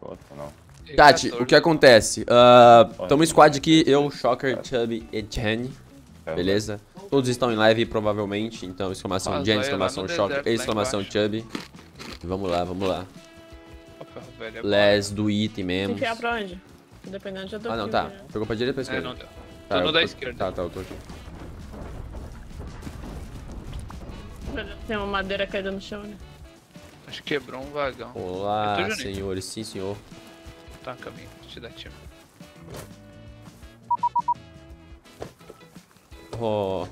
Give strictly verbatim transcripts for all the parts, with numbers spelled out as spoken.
outro, não. Chat, o que acontece? Uh, tamo squad aqui, eu, Shocker, Chubby e Jenny. Beleza? Todos estão em live provavelmente, então exclamação Jenny, exclamação Shocker, exclamação Chubby. Vamos lá, vamos lá. Let's do it mesmo. Enfiar pra onde? Dependendo de onde eu tô. Ah não, tá. Pegou pra direita ou pra É, esquerda? não deu. Tá, Tô no eu da tô- esquerda. Tá, tá, eu tô aqui. Tem uma madeira caída no chão, né? Acho que quebrou um vagão. Olá, Eu tô, Juninho. senhores, sim senhor. Tá, caminho. Vou te dar tiro. Oh.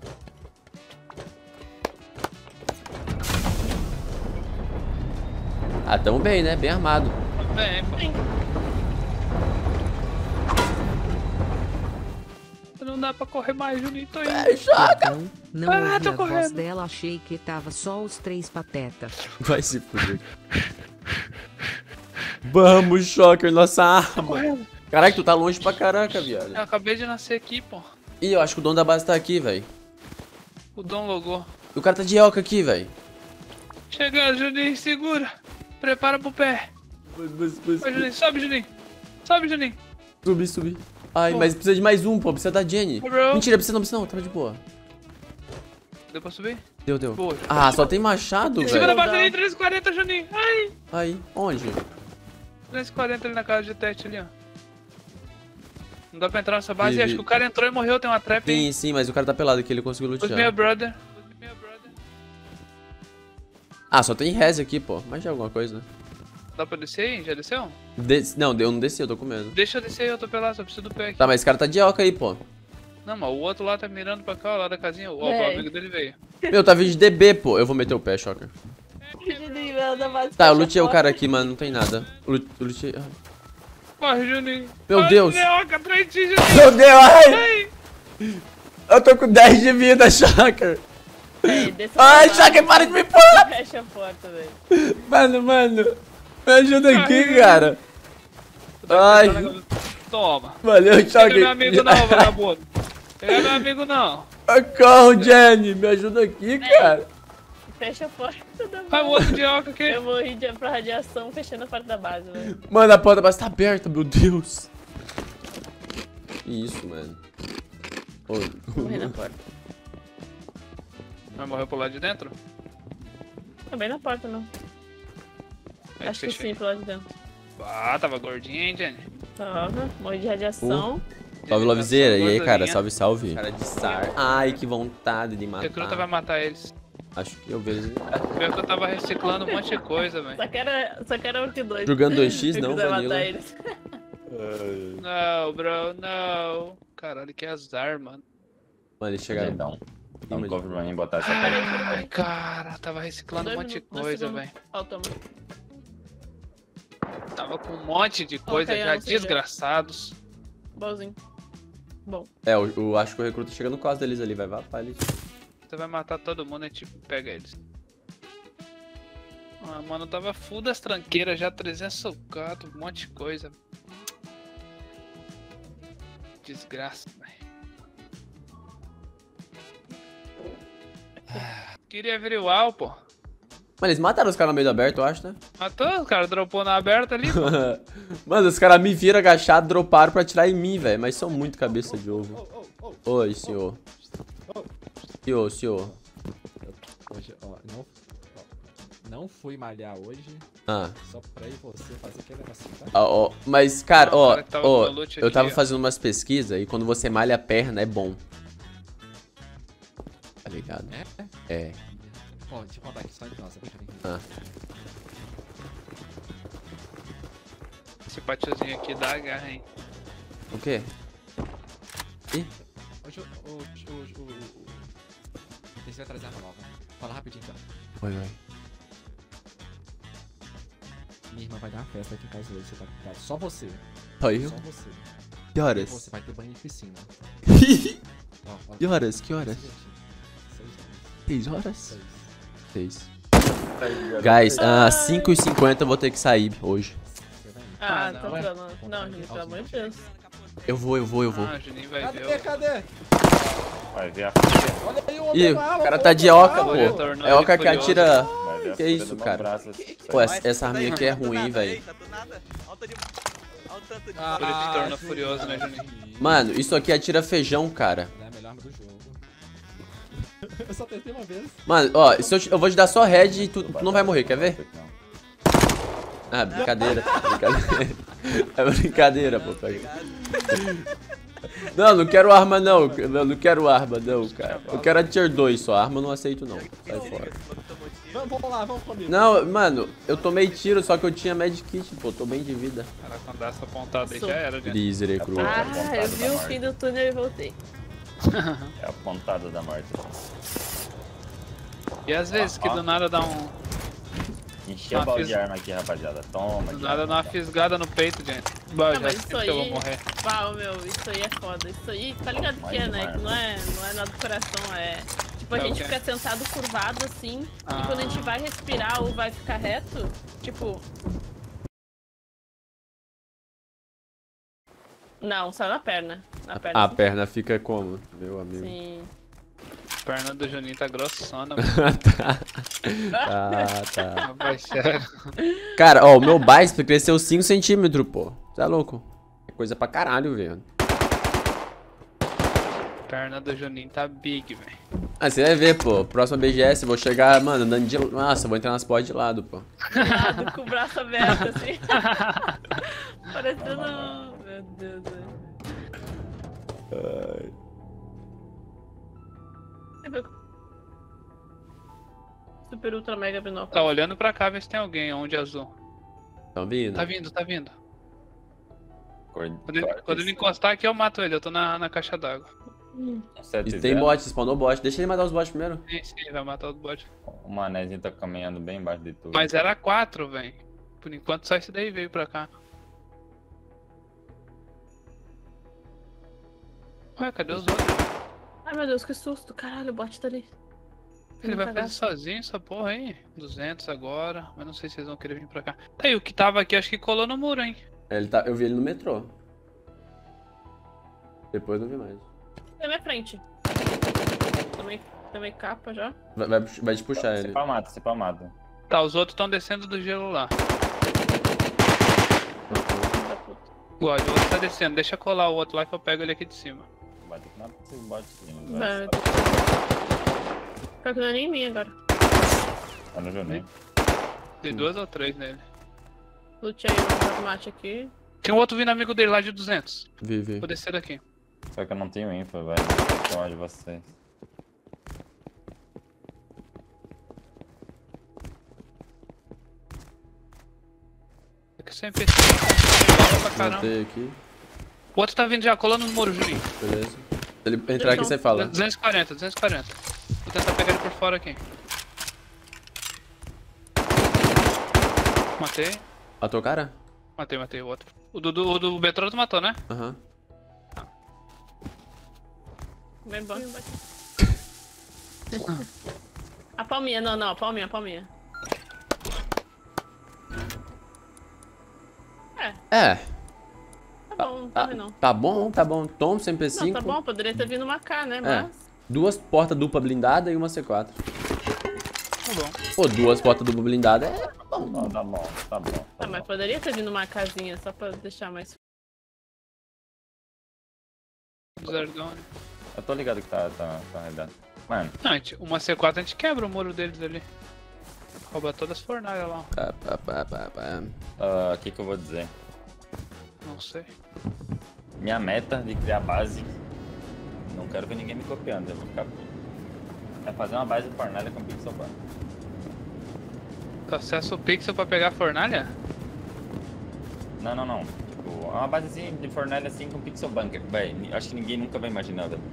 Ah, tamo bem, né? Bem armado. Bem, pô. Não dá pra correr mais, Juninho. Tô indo. É, joga! Não Ah, ouvi tô a voz correndo. dela, achei que tava só os três pateta. Vai se fuder. Vamos, Shocker, nossa arma. Correndo. Caraca, tu tá longe pra caraca, viado. Eu acabei de nascer aqui, pô. Ih, eu acho que o dono da base tá aqui, velho. O Dom logou. E o cara tá de elca aqui, velho. Chegando, Juninho. Segura. Prepara pro pé. Vai, Juninho. Sobe, Juninho. Sobe, Juninho. Subi, subi. Ai, Pô. mas precisa de mais um, pô. Precisa da Jenny. Ô, bro. Mentira, precisa não, precisa não. Tava de boa. Deu pra subir? Deu, deu. Boa. Ah, só tem machado, Segura a velho. bateria em trezentos e quarenta, Juninho. Ai. Aí, onde? trezentos e quarenta ali na casa de teste ali, ó. Não dá pra entrar nessa base. Vi, Acho vi. que o cara entrou e morreu. Tem uma trap aí. Sim, sim, mas o cara tá pelado aqui, ele conseguiu With me, lutear. brother. With me, brother. Ah, só tem res aqui, pô. Mais de alguma coisa, né? Dá pra descer aí? Já desceu? Des... Não, eu não desci, eu tô com medo. Deixa eu descer aí, eu tô pelado, só preciso do pé aqui. Tá, mas esse cara tá de elca aí, pô. Não, mas o outro lá tá mirando pra cá, ó, lá da casinha. Ó, É. o amigo dele veio. Meu, tá vindo de D B, pô. Eu vou meter o pé, Shocker. Tá, eu lutei o cara aqui, mano. Não tem nada. Eu lu- eu lutei... ah. Corre, Juninho. Meu Corre, Deus. Minhoca, atrás de ti, Juninho. Meu Deus, ai! Ai. Eu tô com dez de vida, Shocker. Ei, desce Ai, pra Shocker, baixo. para de me pular! Fecha a porta, velho. Mano, mano. Me ajuda aqui, Ai. cara. Ai, Toma. valeu, Não é Shocker. meu amigo não, vagabundo. Não é meu amigo não. Socorro, Jenny. Me ajuda aqui, cara. Fecha a porta da Vai o base. outro de oca aqui. Eu morri de pra radiação fechando a porta da base, velho. Mano, a porta da base tá aberta, meu Deus. Que isso, mano. Oi. Morri na porta. Vai morrer pro lado de dentro? Também na porta, não. Aí, Acho que fechei. sim, pro lado de dentro. Ah, tava gordinho, hein, Jenny? Tava, morri de radiação. Salve, Lovezeira. E aí, cara? Gordurinha. Salve, salve. Cara de sar. Ai, que vontade de O recruta vai matar. matar eles. Acho que eu vejo. Pior que eu tava reciclando um monte de coisa, velho. Só que era, só que era um que dois. Jogando dois x, Eu não, quiser Vanilla. matar eles. Não, bro, não. Caralho, que azar, mano. Mano, eles chegaram. Perdão. Dá um Imagina. cover pra mim botar essa Peraí, pedra. peraí, Ai, peraí. cara, tava reciclando um Dois monte de minutos, dois coisa, segundos. velho. Ó, toma. Tava com um monte de coisa Ok, eu já, não sei já. desgraçados. Bonzinho. Bom. É, eu, eu acho que o recruta chega no caso deles ali, vai vapar eles. Você vai matar todo mundo e tipo, pega eles. Ah, mano, tava full das tranqueiras já, trezentos socados, um monte de coisa. Desgraça, velho. Queria ver o Al, pô. Mano, eles mataram os caras no meio do aberto, eu acho, né? Matou, o cara dropou na aberta ali, pô. Mano, os caras me viram agachado, droparam pra atirar em mim, velho. Mas são muito cabeça de ovo. Oi, senhor. Senhor, senhor. Hoje, ó, não, ó, não fui malhar hoje, Ah. só pra ir você fazer aquele negocinho, tá? Ó, ó, mas, cara, Não, ó, cara que tava ó, com o loot eu aqui, tava ó. fazendo umas pesquisas e quando você malha a perna é bom. Tá ligado? É? É. Ó, deixa eu contar aqui só então, você vai ver. Ah. Esse patiozinho aqui dá garra, hein. O quê? Ih, Hoje o... o... o... o... o... Você vai trazer arma nova. Fala rapidinho então. oi, oi. Minha irmã vai dar uma festa aqui em casa hoje, você tá convidado. Só você. Só eu? Só você. Que E horas? você vai ter banho e piscina. Ó, ó, Que horas? Que horas? Seis horas. Seis horas? Seis. Seis. Guys, às cinco e cinquenta eu vou ter que sair hoje. Você vai indo. Ah, Ah, tá não. dando. Não, gente, pelo amor de Deus. Eu vou, eu vou, eu vou. Ah, o Juninho vai ver. Cadê, o- cadê? Vai ver a Olha aí o Ih, homem o bala, cara pô, tá de bala. oca, pô. Retornou É oca ele que furioso. atira. Vai Olha, Que isso, cara? Pô, essa, essa arminha aqui é ruim, velho. Ah, ele se torna furioso, né, Juninho? Mano, isso aqui atira feijão, cara. É a melhor arma do jogo. Eu só tentei uma vez. Mano, ó, se eu, te- eu vou te dar só head e tu, tu não vai morrer, quer ver? Ah, brincadeira, brincadeira. É brincadeira, pô. Não, não quero arma não, não, não quero arma não, cara. Eu quero a tier dois só, arma eu não aceito não. Sai fora. Vamos, vamos lá, vamos comigo. Não, mano, eu tomei tiro, só que eu tinha medkit, pô, tô bem de vida. Cara, quando dá essa pontada aí já era, gente. Misericru. Ah, eu vi o fim do túnel e voltei. É a pontada da morte. E às vezes que do nada dá um... Encheu o balde de arma aqui, rapaziada. Toma. Do nada dá uma fisgada no peito, gente. Bah, Não, já mas sei isso que eu vou aí, morrer. pau, meu, isso aí é foda. Isso aí, tá ligado que é, né? Que não é, não é nada do coração, é... Tipo, a É o gente quê? fica sentado curvado assim, Ah. e quando a gente vai respirar ou vai ficar reto, tipo... Não, só na perna. Na perna. A perna fica como, meu amigo? Sim. A perna do Juninho tá grossona, mano. tá. Tá, tá. Rapaz, sério. Cara, ó, o meu bíceps cresceu cinco centímetros, pô. Você é louco? É coisa pra caralho, velho. A perna do Juninho tá big, velho. Ah, você vai ver, pô. Próxima B G S eu vou chegar, mano, andando de... Nossa, eu vou entrar nas portas de lado, pô. Do lado, com o braço aberto, assim. Parecendo... Meu Deus, velho. Super ultra mega binóculo. Tá olhando pra cá, ver se tem alguém onde azul. Tão vindo? Tá vindo, tá vindo. Cor- Quando ele, cortes. quando ele encostar aqui, eu mato ele. Eu tô na, na caixa d'água. Sete E tem zero. bot, spawnou bot. Deixa ele matar os bots primeiro. Sim, sim, vai matar o bot. O manézinho tá caminhando bem embaixo de tudo. Mas era quatro, velho. Por enquanto só esse daí veio pra cá. Ué, cadê os outros? Ai, meu Deus, que susto. Caralho, o bot tá ali. Ele vai fazer sozinho essa porra aí? duzentos agora, mas não sei se vocês vão querer vir pra cá. Tá aí, o que tava aqui acho que colou no muro, hein? Ele tá... Eu vi ele no metrô. Depois não vi mais. Na minha frente. Também, também capa já. Vai, vai, vai te puxar Se ele. pá mata, se pá mata. Tá, os outros estão descendo do gelo lá. Da puta. Ó, o outro tá descendo, deixa colar o outro lá que eu pego ele aqui de cima. Vai ter que matar esse botezinho. Vai. Pior que não é nem minha agora. Tá no Juninho. Tem duas ou três nele. Lute aí o mate aqui. Tem um outro vindo amigo dele lá de duzentos. Vi, vi. Vou descer daqui. Só que eu não tenho info, velho. Qual de vocês? É que sempre esse pra caramba. Matei aqui. O outro tá vindo já, colando no muro, Juninho. Beleza. Se ele entrar aqui, você fala. duzentos e quarenta, duzentos e quarenta. Vou tentar pegar ele por fora aqui. Matei. Matou o cara? Matei, matei o outro. O do, do, o do metrô tu matou, né? Aham. Bem bom. A palminha, não, não, a palminha, a palminha. É, É. tá bom, não tá Ah, ruim não. tá bom, tá bom. Tom, C M P Não, cinco. tá bom, poderia ter vindo uma K, né, É. mas... Duas portas dupla blindada e uma C quatro. Tá bom. Pô, duas portas dupla blindada é bom. Não, tá bom, tá bom. Tá Ah, mas bom. poderia ter vindo uma casinha só pra deixar mais... Zerdão. Eu tô ligado que tá, tá, tá arredado. Mano, Não, a gente, uma C quatro a gente quebra o muro deles ali. Rouba todas as fornalhas lá. Pá, pá, pá, pá, pá. o que que eu vou dizer? Não sei. Minha meta de criar base, não quero ver ninguém me copiando, eu vou ficar puto. É fazer uma base de fornalha com pixel bar. Tu acessa o pixel pra pegar a fornalha? Não, não, não. Tipo, é uma basezinha de fornalha assim com pixel bunker. Véi, acho que ninguém nunca vai imaginar, velho.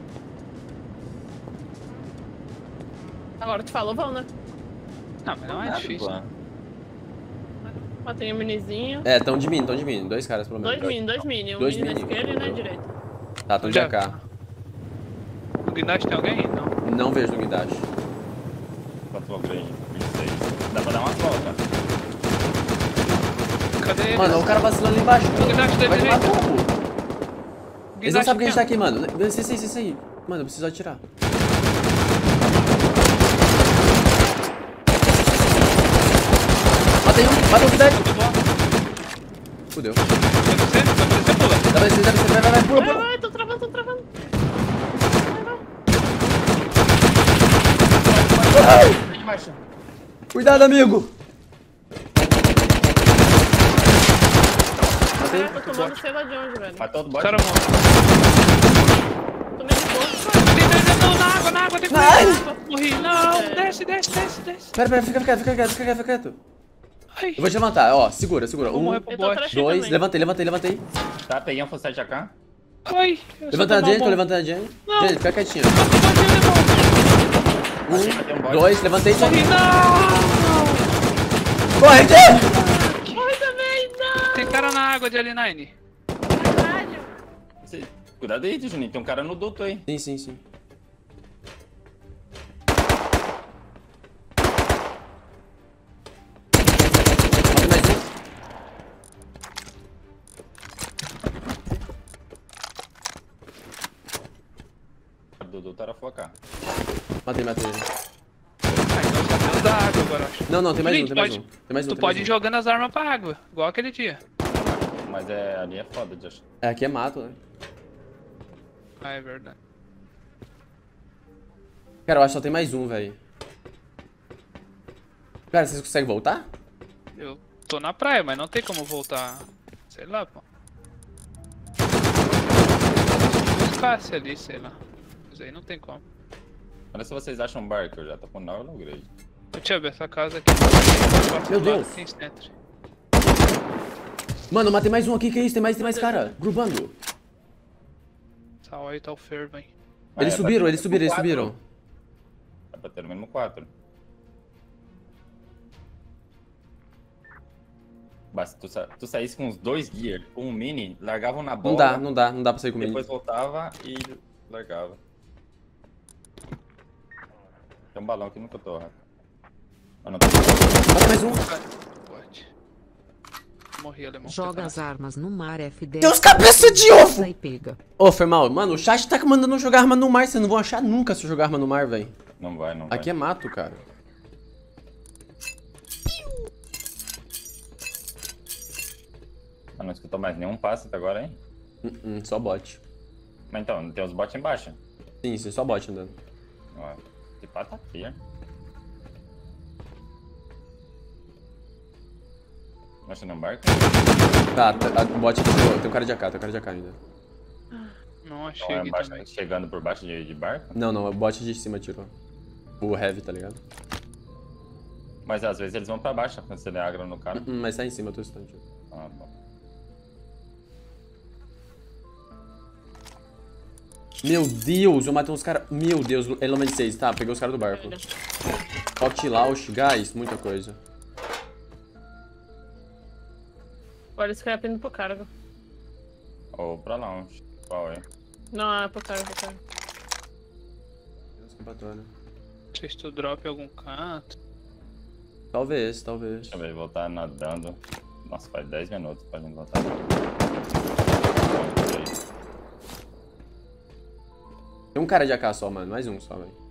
Agora tu falou, vão, né? Não, mas não é Nada, difícil. pô. Ó, tem um minizinho. É, tão de mim, tão de mim. Dois caras pelo menos. Dois mini, dois mini. Um Dois mini na mini. esquerda e na direita. Tá, tão de Já- A K. No guindaste tem alguém? Não. Não vejo no guindaste. Quanto vou ver? vinte e seis. Dá pra dar uma volta. Cadê ele? Mano, o cara vacilando ali embaixo. No guindaste da Vai tomar direita. tombo. Eles não Guindaste sabem que a gente tá aqui, aqui, mano. Desce, desce, desce aí. Mano, eu preciso atirar. Matei um, matei um cidade. Muito bom. Fudeu. Vai descer, vai descer, pula. Dá pra descer, dá pra descer, vai, vai, vai, pula, Vai, pula. vai, tô travando, tô travando. Ai, De baixo. cuidado, amigo. Matei. Caraca, eu tô tomando sei lá de onde, velho. Matou do O bot. cara morre. Tomei de bolsa. Tem dois não, na água, na água, tem Ai. que morri. Não, É. desce, desce, desce, desce. Pera, pera, fica quieto, fica quieto, fica quieto, fica quieto. Ai. Eu vou te levantar, ó, segura, segura. Vou Um, morrer pro Eu tô bot. atrás. dois, também. levantei, levantei, levantei. Tá, peguei um full set A K. Ai. eu só Levantando a tomar Jenny, tô bom. levantando a Jenny. Não. Jenny, fica quietinha. Matei um bot. Dois, levantei, Morri, Jenny. não. Corre, Jenny! Corre também, não! Tem cara na água de L nove. Caralho. Você- Cuidado aí, Juninho. Tem um cara no duto aí. Sim, sim, sim. Matei mais um. Do duto era full A K. Matei, matei ele. Ai, então só Deus da água agora, acho. Não, não, tem mais um, Gente, tem mais pode- um. Tem mais um, Tu tem pode ir mais um. jogando as armas pra água, igual aquele dia. Mas é, ali é foda de achar. É, aqui é mato, né? Ah, é verdade. Cara, eu acho que só tem mais um, velho. Cara, vocês conseguem voltar? Eu tô na praia, mas não tem como voltar. Sei lá, pô. Buscasse ali, sei lá. Mas aí não tem como. Olha se vocês acham um barco, eu já tô com nove no grade. Ô, Tchub, essa casa aqui. Meu Deus. Tem sentry. Mano, eu matei mais um aqui, que é isso? Tem mais, tem mais cara. Grupando. Sal aí tá o fervo, hein. Eles É, subiram, vai ter eles subiram, eles quatro. subiram. Dá pra ter no mínimo quatro. Basta tu, sa tu saísse com uns dois gear, com um mini, largavam na bola. Não dá, não dá, não dá pra sair comigo. Depois voltava e largava. Tem um balão aqui no que eu tô, Rafa. Ah, não tô. Mata mais um. Pode. Morri, alemão. Joga as armas no mar F dez. Deus, cabeça de ovo! E pega. Ô, foi mal. Mano, o chat tá mandando eu jogar arma no mar. Vocês não vão achar nunca se eu jogar arma no mar, velho. Não vai, não vai. Aqui é mato, cara. Ah, não escutou mais nenhum passo até agora, hein? Hum, hum, só bot. Mas então, tem os bots embaixo. Sim, sim, só bot andando. Ó, que pata aqui, ó. Não acha nenhum barco? Tá, tá, a bot aqui tem, tem um cara de A K, tem um cara de A K ainda. Não achei Então, é aqui embaixo, também. chegando por baixo de, de barco? Não, não, o bot de cima tirou. O heavy, tá ligado? Mas às vezes eles vão pra baixo quando você der agra no cara. Hum, mas tá em cima, eu tô estando. Ah, bom. Meu Deus, eu matei uns caras. Meu Deus, L noventa e seis, tá, peguei os caras do barco. Octilauch, gás, muita coisa. Olha, esse cara tá indo pro cargo. Ou pra lá, qual é? Não, é pro cargo, pro cargo. Escapatória. Não sei se tu drop em algum canto. Talvez, talvez. Deixa eu ver, voltar nadando. Nossa, faz dez minutos pra gente voltar. Tem um cara de A K só, mano. Mais um só, velho.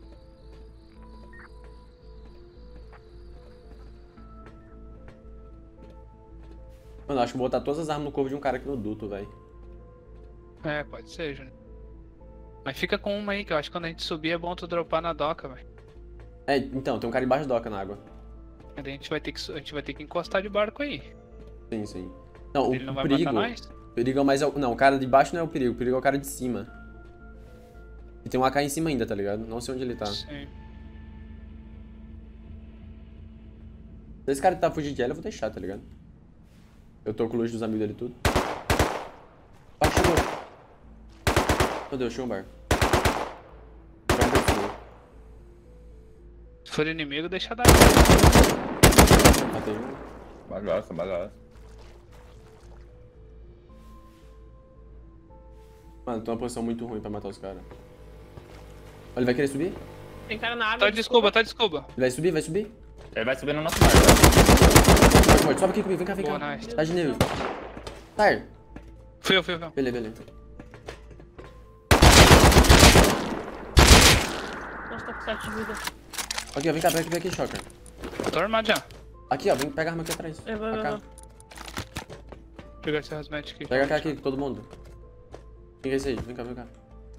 Mano, eu acho que vou botar todas as armas no corpo de um cara aqui no duto, velho. É, pode ser, Júnior. Mas fica com uma aí, que eu acho que quando a gente subir é bom tu dropar na doca, velho. É, então, tem um cara embaixo da doca na água. A gente vai ter que, su- a gente vai ter que encostar de barco aí. Sim, sim. Não, o Ele não vai perigo... matar nós? O perigo é mais... o- Não, o cara de baixo não é o perigo. O perigo é o cara de cima. E tem um A K em cima ainda, tá ligado? Não sei onde ele tá. Se Sim. esse cara tá fugindo de ela, eu vou deixar, tá ligado? Eu tô com o luxo dos amigos dele tudo. Ah, chegou. Meu Deus, chegou um barco. Se for inimigo, deixa dar. Matei um. Bagaça, bagaça. Mano, tô numa posição muito ruim pra matar os caras. Olha, ele vai querer subir? Ele Tem cara na água. Tá de escuba, tá de escuba. vai subir, vai subir? Ele vai subir no nosso barco. Morte, morte. Sobe aqui comigo, vem cá, vem cá. Boa, nice. Tá de nele. Tar. Fui eu, fui eu, fui eu. Beleza, beleza. Nossa, tá com sete de vida. Aqui, ó, vem cá, vem aqui, vem aqui, Shocker. Tô armado já. Aqui, ó, vem pegar a arma aqui atrás. Eu vou, eu A vou. K. Vou pegar esse hazmat aqui. Pega a K aqui, todo mundo. Quem é esse aí? Vem cá, vem cá.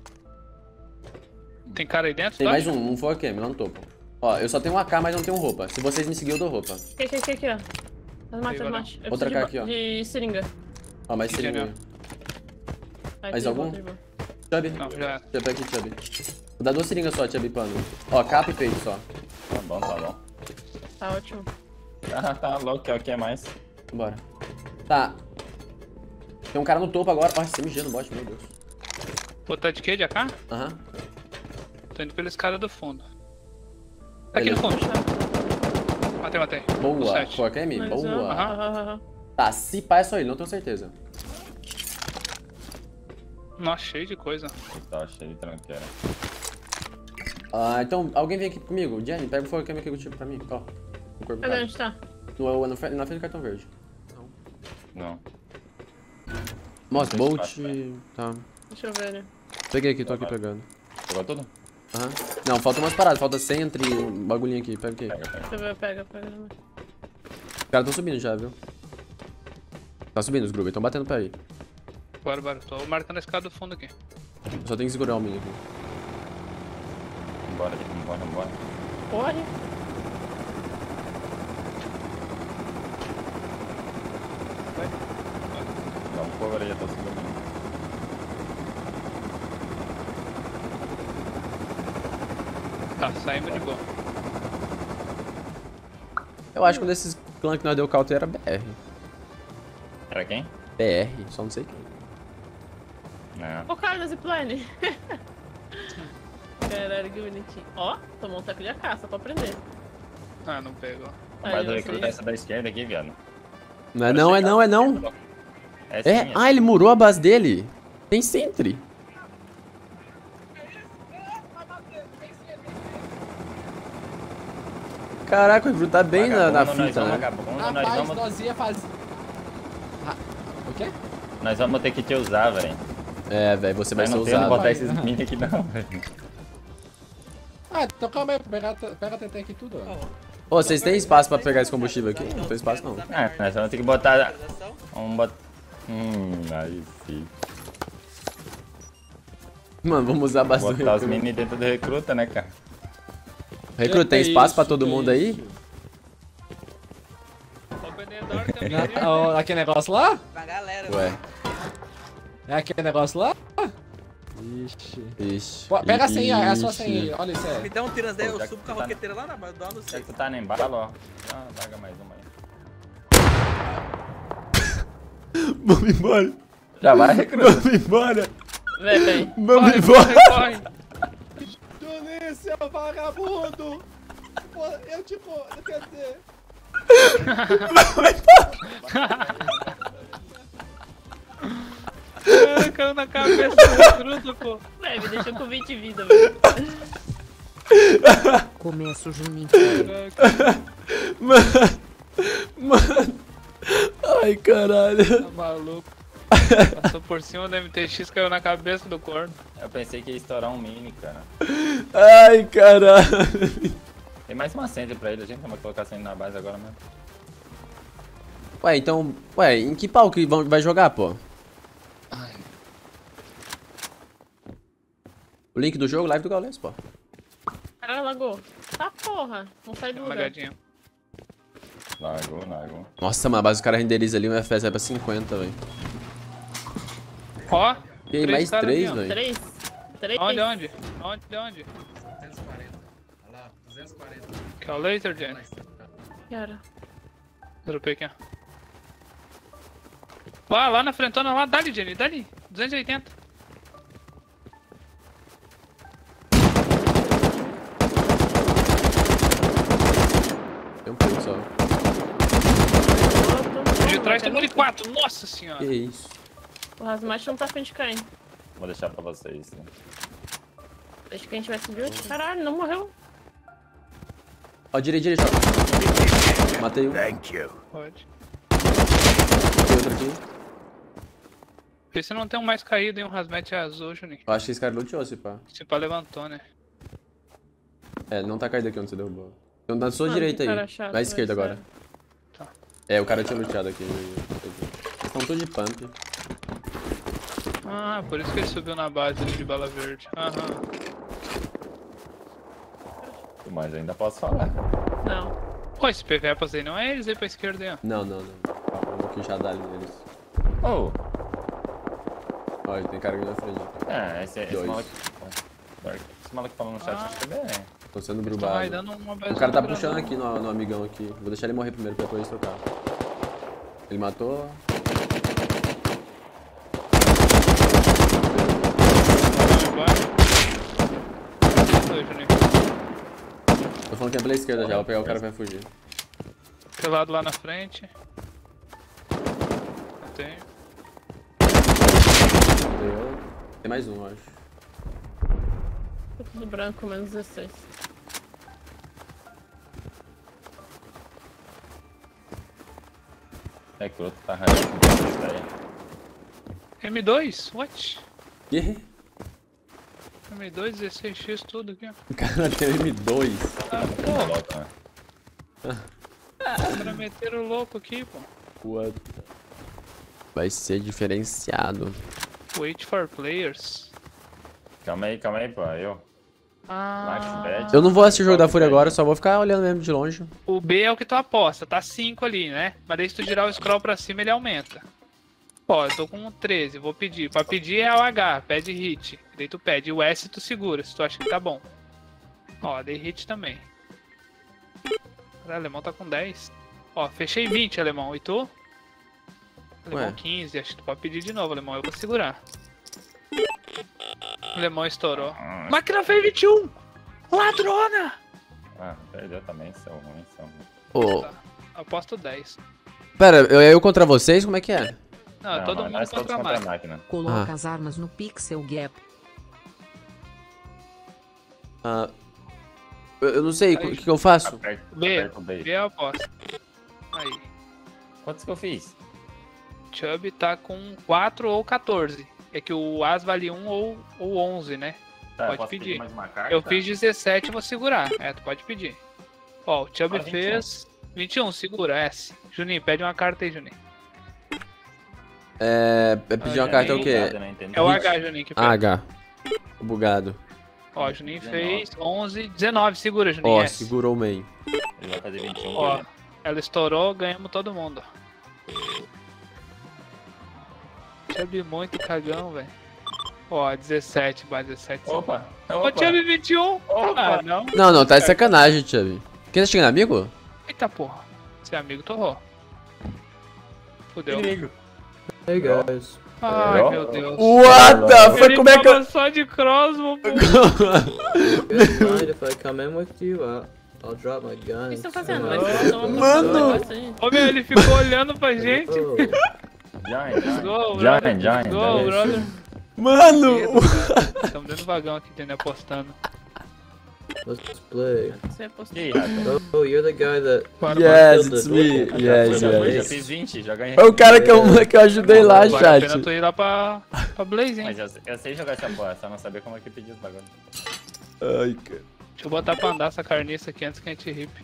Tem cara aí dentro? Tem tá? mais um, um for cam lá no topo. Ó, eu só tenho um A K, mas não tenho roupa. Se vocês me seguirem, eu dou roupa. Aqui, aqui, aqui, aqui, ó. As matas, as matas. Eu Outra preciso K de, aqui, ó. de seringa. Ó, mais Entendeu? seringa. Aí, Mais tem algum? volta de boa. Chubby. Não, já. Chubby aqui, Chubby. Vou dar duas seringas só, Chubby plano. Ó, capa e peito só. Tá bom, tá bom. Tá ótimo. Ah, tá louco, é o que é mais? Bora. Tá. Tem um cara no topo agora. Ó, você mijando no bot, meu Deus. Botar de quê? De A K? Aham. Tô indo pelos caras do fundo. Tá aqui no Beleza. fundo. Matei, matei. No Boa. sete. For cam? Mais um. Boa. Aham, aham, aham. Tá, se pá é só ele, não tenho certeza. Nossa, cheio de coisa. Tá cheio de tranqueira. Ah, então, alguém vem aqui comigo. Jenny, pega o for cam aqui contigo pra mim. Ó. No corpo do Cadê cara. onde tá? No, no, na frente do cartão verde. Não. Moss Tem Bolt. espaço, né? Tá. Deixa eu ver, né? Peguei aqui, tô aqui pegando. Pegou tudo? Aham. Não, falta umas paradas, falta Sentry e um bagulhinho aqui. Pega aqui. Pega, pega. Deixa eu ver, pega, pega. Os caras tão subindo já, viu? Tá subindo os Groover, tão batendo pra aí. Bora, bora. Tô marcando a escada do fundo aqui. Eu só tenho que segurar o minho aqui. Vambora, vambora, vambora. Corre. Dá um cover aí, já tá segurando. Tá, saímos de boa. Eu acho que um desses clãs que nós deu counter era B R. Era quem? B R, só não sei quem. Não. Ô, cara da zipline. Caralho, que bonitinho. Ó, tomou um taco de A K, só pra aprender. Ah, não pegou. Mas o Aí, recruta é essa da esquerda aqui, viado. Não é não, é não, é não. É, É, sim, ah, ele murou a base dele. Tem Sentry. Caraca, o recruta tá bem na, na Vagabundo, nós fita, vamos, né? vagabundo, nós Rapaz, vamos, nós ia fazer... Ah, o quê? nós vamos ter que te usar, velho. É, velho, você vai Mas ser não tem onde usado. botar esses mini aqui não, velho. Ah, então calma aí, pega, pega a T T aqui tudo, ó. Ô, vocês têm espaço pra pegar esse combustível aqui? Não tem espaço não. Ah, nós vamos ter que botar... Vamos botar... Hum, aí sim. Mano, vamos usar bastante. Botar os mini dentro do recruta, né, cara? Recruta, tem Que espaço isso, pra todo que mundo aí? isso? O vendedor também. Na- ó, aquele negócio lá? Pra galera, Ué, É aquele negócio lá? Ixi. ixi. Pô, pega a senha, é a sua ixi. senha aí, olha isso Me aí. dá um tiras daí, Pô, eu já subo que com a tu tá- roqueteira lá na base, dá no Já sei. que tu tá no embalo, ó. Ah, paga mais uma aí. Vamos embora. Já vai, recruta. Vamos embora. Vem, vem. Vamos Corre, embora. corre, corre. Polícia, vagabundo! Pô, eu tipo, quer dizer... Ah, caiu na cabeça do recruta, pô. Véi, me deixou com vinte vida, velho. Começa o Juninho. Mano. Mano. Ai, caralho. Tá maluco. Passou por cima do M T X, caiu na cabeça do corno. Eu pensei que ia estourar um mini, cara. Ai, caralho. Tem mais uma send pra ele, a gente não vai colocar send na base agora mesmo. Ué, então... Ué, em que pau que vão- vai jogar, pô? O link do jogo, live do Gaules, pô. Caralho, lagou. Tá porra. Não sai do lugar. Magadinho. Largou, largou. Nossa, mano, a base do cara renderiza ali, um F S vai pra cinquenta, velho. Ó. E aí, três mais caras três, ali, ó. velho. Três? Três? Onde, onde? Onde, onde? duzentos e quarenta. Olha lá, duzentos e quarenta. Que é o laser, Jenny. Cara. Dropei aqui, ó. Lá, lá na frentona, lá, dali, Jenny, dali. duzentos e oitenta. Tem um pouco só. De trás tem um L quatro, nossa senhora. Que isso. O Rasmat não tá afim de cair. Vou deixar pra vocês. Né? Deixa que a gente vai subir. Caralho, não morreu. Ó, direito, direito, ó. Matei um. Matei Pode. outro aqui. Vê se não tem um mais caído e um hazmat azul, Juninho. Eu acho que esse cara luteou, se pá. Se pá levantou, né? É, não tá caído aqui onde você derrubou. Então na sua Mano, direita que aí. cara chato, Na esquerda velho, agora. É, o cara tinha luteado aqui. Eles estão todos de pump. Ah, por isso que ele subiu na base ali de bala verde. Aham. Mas ainda posso falar. Não. Pô, esse P V E aí não é eles aí pra esquerda aí, ó. Não, não, não. Vamos aqui já dá ali neles. Oh! Olha, tem cara aqui na frente. É, esse, esse Dois. maluco. Esse maluco falou no chat Ah. acho que também. Tô sendo Estão grubado. raidando uma base. O cara tá grandona. puxando aqui no, no amigão aqui. Vou deixar ele morrer primeiro pra depois trocar. Ele matou. Dois, Juninho. Tô falando que é pela esquerda já, vou pegar o cara que vai fugir. Pelado lá na frente. Não tem. Deu. Tem mais um, eu acho. Tô tudo branco, menos dezesseis. É que o outro tá raiando. M dois? What? Ih, M dois, dezesseis x, tudo aqui, ó. o cara tem M dois. Ah, pô, Volta, né? os caras meteram o louco aqui, pô. What? Vai ser diferenciado. Wait for players. Calma aí, calma aí, pô. Eu. Max Ah, Bet. Eu não vou assistir o jogo da Fúria agora, só vou ficar olhando mesmo de longe. o B é o que tu aposta, tá cinco ali, né? Mas daí se tu girar o scroll pra cima, ele aumenta. Ó, eu tô com treze, vou pedir. Pra pedir é o H, pede hit. Daí tu pede o S, tu segura, se tu acha que tá bom. Ó, dei hit também. Cara, o alemão tá com dez. Ó, fechei vinte, alemão. E tu? Alemão Ué. quinze, acho que tu pode pedir de novo, alemão. Eu vou segurar. O alemão estourou. Ah, Máquina fez vinte e um! Ladrona! Ah, perdeu também, são ruins, são ruins. Ô, Tá, aposto dez. pera, eu, eu contra vocês, como é que é? Não, Não, todo mas mundo nós todos contra a contra a máquina. máquina. Coloca Ah. as armas no pixel gap. Ah, eu, eu não sei, o que, que eu faço? Aperta, B, aperta o B. B é a aposta. Aí. Quantos que eu fiz? Chubb tá com quatro ou quatorze. É que o As vale um ou, ou onze, né? Tá, eu Pode posso pedir. mais uma carta? Eu fiz dezessete e vou segurar. É, tu pode pedir. Ó, o Chubb Ah, vinte e um. fez vinte e um, segura, S. Juninho, pede uma carta aí, Juninho. É, é pedir Ah, uma carta é o já quê? Bugado, né, entendeu? É o H, Juninho, que pede. Ah, H. Bugado. Ó, Juninho dezenove. fez onze, dezenove, segura, Juninho. Ó, S. segurou o main. Ele vai fazer vinte e um. Ó, beleza. ela estourou, ganhamos todo mundo. Chubb muito cagão, velho. Ó, dezessete, mais dezessete. Opa! Ó, Opa! Chubb vinte e um! Opa! Ah, não. Não, não, tá de sacanagem, Chubby. Quem tá chegando, amigo? Eita porra. Esse amigo torrou. Fudeu. Inimigo. Hey guys. Ai, Ó. meu Deus. What the fuck? Ele Como é que tava eu... só de crossbow, pô. You guys mind if I come in with you? I'll, I'll drop my gun. O que você tá fazendo? and, Vai uh, ficar tomando Mano! um negócio aí. Ô meu, ele ficou olhando pra gente. oh, Giant, Let's go, Giant, brother. Giant, Let's go, Giant. brother. Mano! Estamos dentro do vagão aqui, entendeu? Apostando. let's play. Você postou. E aí, Rato? Oh, you're the guy that. Yes, it's me. Yes, Já fui, já yes. fiz vinte, já ganhei. É o cara que eu, que eu ajudei lá, Vale a pena chat. tu ir lá pra, pra Blaze, hein? Mas eu, eu sei jogar essa porra, só não saber como é que pedir os bagulhos. Ai, cara. Deixa eu botar pra andar essa carniça aqui antes que a gente ripe.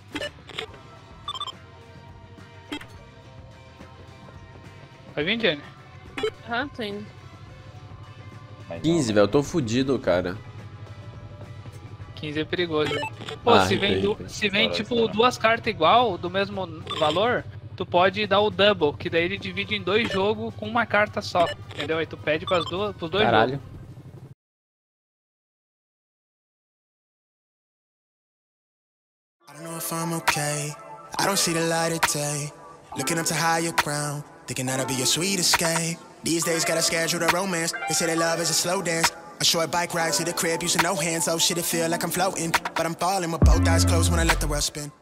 Vai vir, Jenny? Ah, tô indo. Mas não, quinze, velho, eu tô fudido, cara. quinze é perigoso. Pô, Ah, se vem, entendi. du- se vem Estourou, tipo estourou. duas cartas igual, do mesmo valor, tu pode dar o double, que daí ele divide em dois jogos com uma carta só. Entendeu? Aí tu pede pras duas, pros dois Caralho. jogos. I don't know if I'm okay. I don't see the light of day. Looking up to higher ground, thinking that'll be a sweet escape. These days gotta schedule the romance. They say that love is a slow dance. A short bike ride to the crib using no hands. Oh shit, it feel like I'm floating, but I'm falling with both eyes closed when I let the world spin.